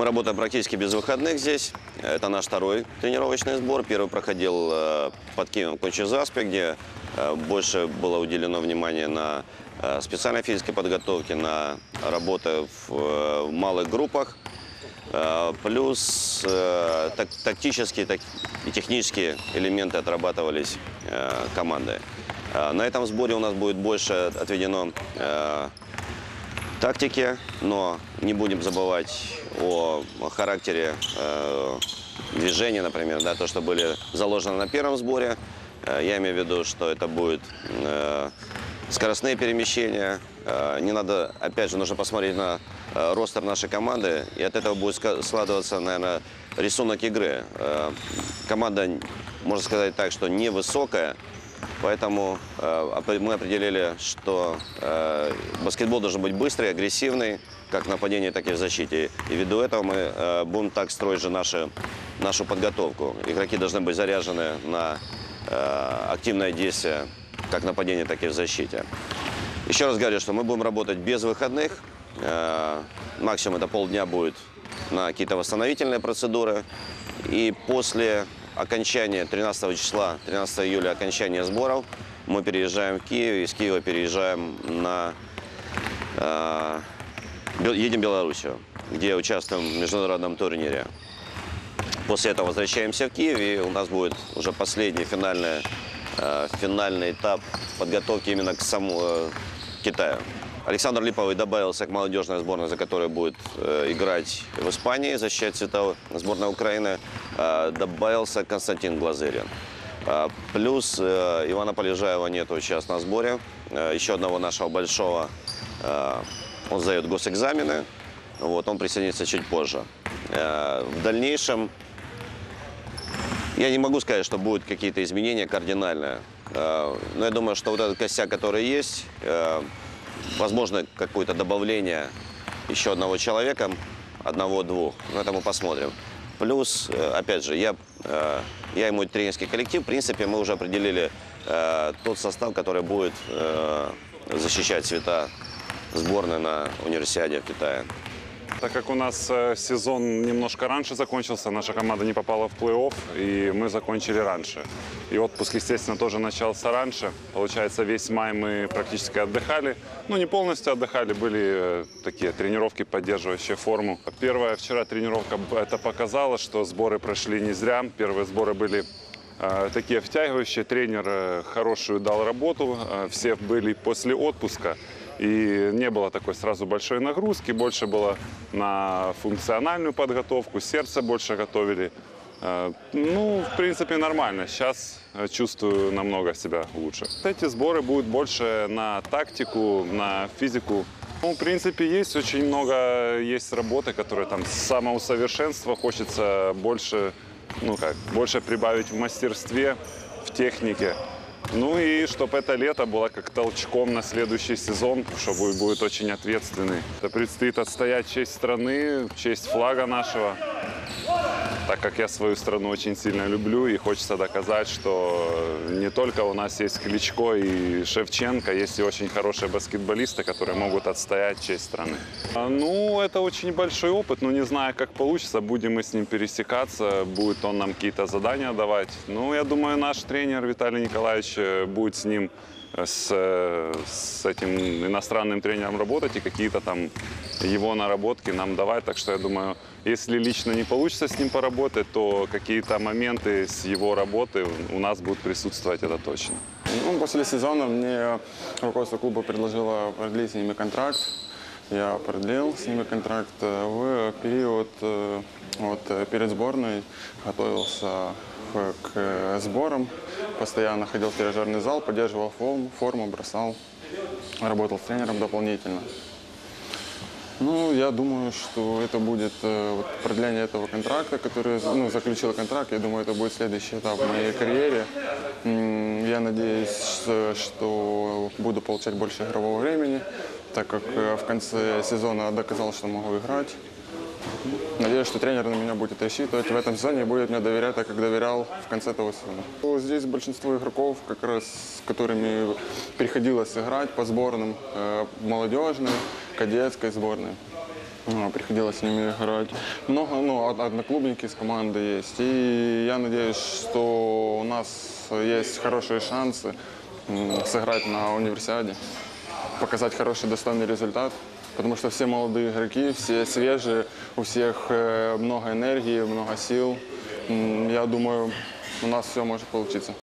Мы работаем практически без выходных здесь. Это наш второй тренировочный сбор. Первый проходил под Киевом в Кончи-Заспе, где больше было уделено внимание на специальной физической подготовке, на работу в малых группах. Плюс тактические и технические элементы отрабатывались командой. На этом сборе у нас будет больше отведено тактике, но не будем забывать о характере движения, например, да, то, что были заложены на первом сборе. Я имею в виду, что это будет скоростные перемещения. Не надо, опять же, нужно посмотреть на ростер нашей команды, и от этого будет складываться, наверное, рисунок игры. Команда, можно сказать так, что невысокая, поэтому мы определили, что баскетбол должен быть быстрый, агрессивный, как в нападении, так и в защите. И ввиду этого мы будем так строить же нашу подготовку. Игроки должны быть заряжены на активное действие, как в нападении, так и в защите. Еще раз говорю, что мы будем работать без выходных. Максимум это полдня будет на какие-то восстановительные процедуры. И после окончания 13 числа, 13 июля, окончания сборов, мы переезжаем в Киев. Из Киева переезжаем едем в Белоруссию, где участвуем в международном турнире. После этого возвращаемся в Киев, и у нас будет уже последний финальный этап подготовки именно к самому Китаю. Александр Липовый добавился к молодежной сборной, за которой будет играть в Испании, защищать цвета сборной Украины. Добавился Константин Глазырин. Плюс Ивана Полежаева нету сейчас на сборе. Еще одного нашего большого, он сдает госэкзамены. Вот, он присоединится чуть позже. В дальнейшем я не могу сказать, что будут какие-то изменения кардинальные. Но я думаю, что вот этот костяк, который есть, возможно, какое-то добавление еще одного человека, одного-двух. Но это мы посмотрим. Плюс, опять же, я и мой тренерский коллектив, в принципе, мы уже определили тот состав, который будет защищать цвета сборной на универсиаде в Китае. Так как у нас сезон немножко раньше закончился, наша команда не попала в плей-офф, и мы закончили раньше. И отпуск, естественно, тоже начался раньше. Получается, весь май мы практически отдыхали. Ну, не полностью отдыхали, были такие тренировки, поддерживающие форму. Первая вчера тренировка это показала, что сборы прошли не зря. Первые сборы были такие втягивающие. Тренер хорошую дал работу, все были после отпуска. И не было такой сразу большой нагрузки, больше было на функциональную подготовку, сердце больше готовили. Ну, в принципе, нормально. Сейчас чувствую намного себя лучше. Эти сборы будут больше на тактику, на физику. Ну, в принципе, есть очень много есть работы, которые там самоусовершенства. Хочется больше, больше прибавить в мастерстве, в технике. Ну и чтобы это лето было как толчком на следующий сезон, что будет очень ответственный. Это предстоит отстоять честь страны, честь флага нашего, так как я свою страну очень сильно люблю и хочется доказать, что не только у нас есть Кличко и Шевченко, есть и очень хорошие баскетболисты, которые могут отстоять честь страны. Ну, это очень большой опыт, но не знаю, как получится, будем мы с ним пересекаться, будет он нам какие-то задания давать. Ну, я думаю, наш тренер Виталий Николаевич будет с ним, с этим иностранным тренером работать и какие-то там его наработки нам давать. Так что я думаю, если лично не получится с ним поработать, то какие-то моменты с его работы у нас будут присутствовать, это точно. Ну, после сезона мне руководство клуба предложило продлить с ними контракт. Я продлил с ними контракт. В период перед сборной готовился к сборам, постоянно ходил в тренажерный зал, поддерживал форму, бросал, работал с тренером дополнительно. Ну, я думаю, что это будет продление этого контракта, который заключил контракт. Я думаю, это будет следующий этап в моей карьере. Я надеюсь, что буду получать больше игрового времени, так как в конце сезона доказал, что могу играть. Надеюсь, что тренер на меня будет рассчитывать в этом сезоне и будет мне доверять, так как доверял в конце этого сезона. Здесь большинство игроков, как раз с которыми приходилось играть по сборным, молодежной, кадетской сборной. Приходилось с ними играть. Много, одноклубники с команды есть. И я надеюсь, что у нас есть хорошие шансы сыграть на универсиаде, показать хороший достойный результат. Потому что все молодые игроки, все свежие, у всех много энергии, много сил. Я думаю, у нас все может получиться.